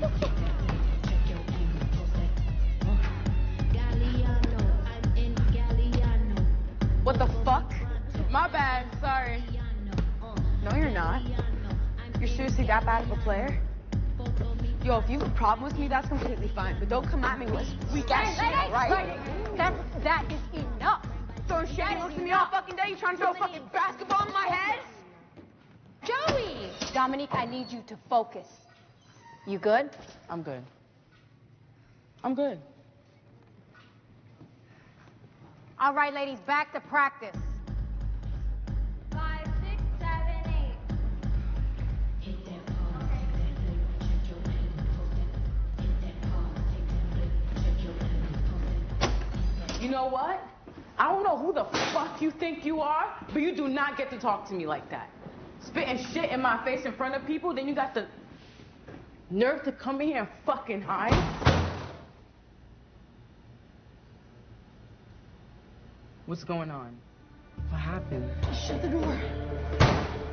What the fuck? My bad, sorry. No, you're not. You're seriously that bad of a player? Yo, if you have a problem with me, that's completely fine. But don't come at me with weak ass shit, right? That is enough. Throwing shit looks at me all fucking day. You trying to throw a fucking basketball in my head? Joey! Dominique, I need you to focus. You good? I'm good. I'm good. All right, ladies, back to practice. 5, 6, 7, 8. You know what? I don't know who the fuck you think you are, but you do not get to talk to me like that. Spitting shit in my face in front of people, then you got the nerve to come in here and fucking hide? What's going on? What happened? Shut the door.